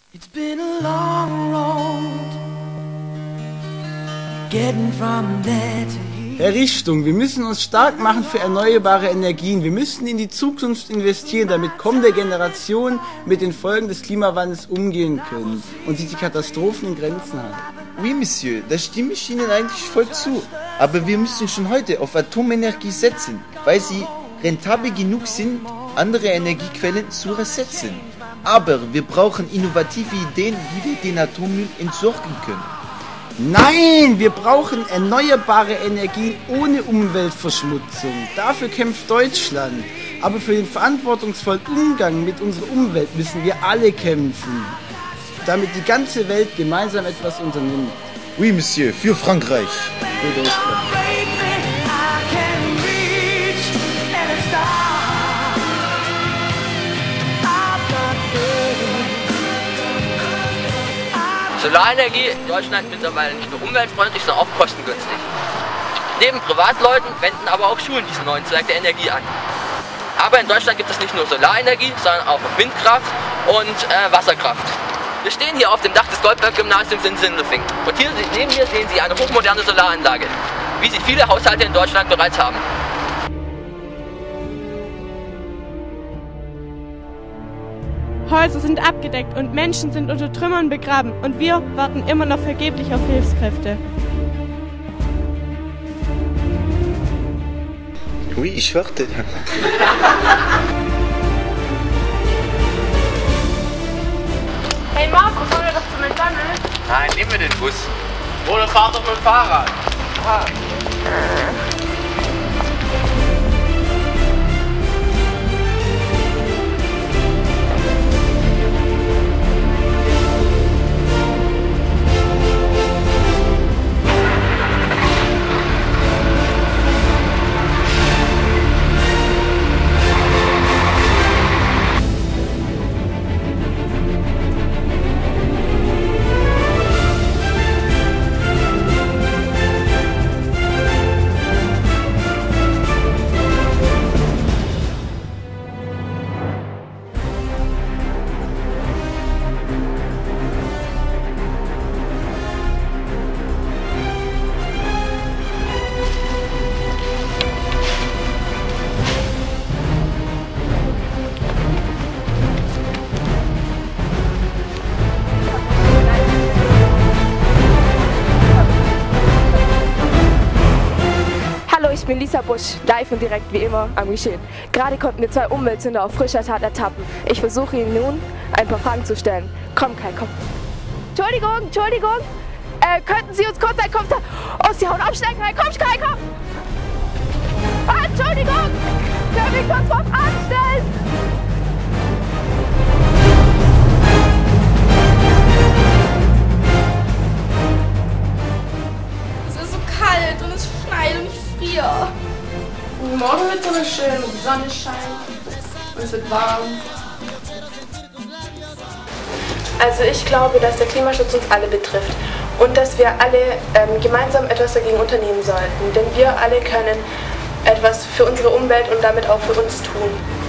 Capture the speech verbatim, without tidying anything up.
It's been a long road getting from there to here. Errichtung. Wir müssen uns stark machen für erneuerbare Energien. Wir müssen in die Zukunft investieren, damit kommende Generationen mit den Folgen des Klimawandels umgehen können und sich die Katastrophen in Grenzen halten. Oui, Monsieur, da stimme ich Ihnen eigentlich voll zu. Aber wir müssen schon heute auf Atomenergie setzen, weil sie rentabel genug sind, andere Energiequellen zu ersetzen. Aber wir brauchen innovative Ideen, wie wir den Atommüll entsorgen können. Nein, wir brauchen erneuerbare Energien ohne Umweltverschmutzung. Dafür kämpft Deutschland. Aber für den verantwortungsvollen Umgang mit unserer Umwelt müssen wir alle kämpfen, damit die ganze Welt gemeinsam etwas unternimmt. Oui, Monsieur, für Frankreich. Für Deutschland. Solarenergie in Deutschland mittlerweile nicht nur umweltfreundlich, sondern auch kostengünstig. Neben Privatleuten wenden aber auch Schulen diesen neuen Zweig der Energie an. Aber in Deutschland gibt es nicht nur Solarenergie, sondern auch Windkraft und äh, Wasserkraft. Wir stehen hier auf dem Dach des Goldberg-Gymnasiums in Sindelfingen. Und hier neben mir sehen Sie eine hochmoderne Solaranlage, wie sie viele Haushalte in Deutschland bereits haben. Häuser sind abgedeckt und Menschen sind unter Trümmern begraben und wir warten immer noch vergeblich auf Hilfskräfte. Oui, ich warte. Hey Markus, wollen wir doch zum McDonald's? Nein, nehmen wir den Bus. Oder fahrt doch mit dem Fahrrad. Ah. Ich bin Lisa Busch, live und direkt wie immer am Geschehen. Gerade konnten wir zwei Umweltsünder auf frischer Tat ertappen. Ich versuche Ihnen nun ein paar Fragen zu stellen. Komm Kai, komm. Entschuldigung, Entschuldigung. Äh, könnten Sie uns kurz ein Kommentar... Oh, Sie hauen abschneiden, Kai. Komm, Kai, komm. Ah, Entschuldigung. Können wir kurz was anstellen? Es ist so kalt und es schneit und ich friere. Morgen wird es aber schön, die Sonne scheint und es wird warm. Also ich glaube, dass der Klimaschutz uns alle betrifft und dass wir alle ähm, gemeinsam etwas dagegen unternehmen sollten. Denn wir alle können etwas für unsere Umwelt und damit auch für uns tun.